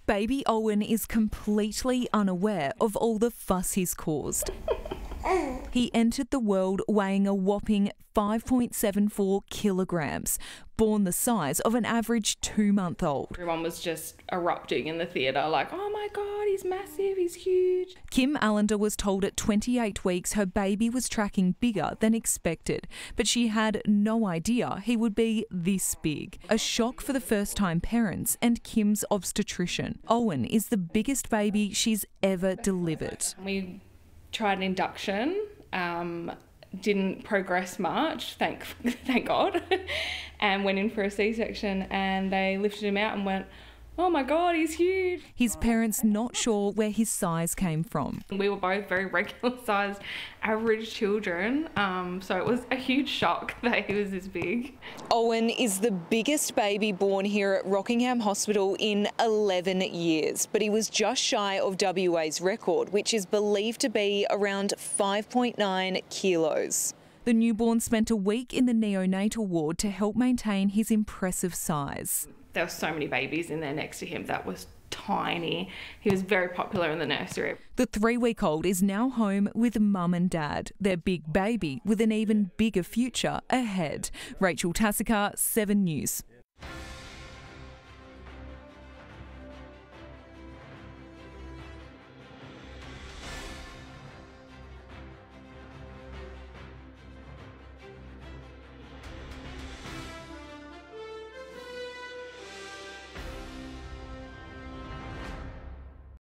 Baby Owen is completely unaware of all the fuss he's caused. He entered the world weighing a whopping 5.74 kilograms, born the size of an average 2-month-old. Everyone was just erupting in the theatre like, oh my God, he's massive, he's huge. Kim Allender was told at 28 weeks her baby was tracking bigger than expected, but she had no idea he would be this big. A shock for the first-time parents and Kim's obstetrician. Owen is the biggest baby she's ever delivered. We tried an induction, didn't progress much, thank God, and went in for a C-section, and they lifted him out and went, oh my God, he's huge. His parents not sure where his size came from. We were both very regular sized average children, so it was a huge shock that he was this big. Owen is the biggest baby born here at Rockingham Hospital in 11 years, but he was just shy of WA's record, which is believed to be around 5.9 kilos. The newborn spent a week in the neonatal ward to help maintain his impressive size. There were so many babies in there next to him that was tiny. He was very popular in the nursery. The 3-week-old is now home with mum and dad, their big baby with an even bigger future ahead. Rachel Tassica, 7 News.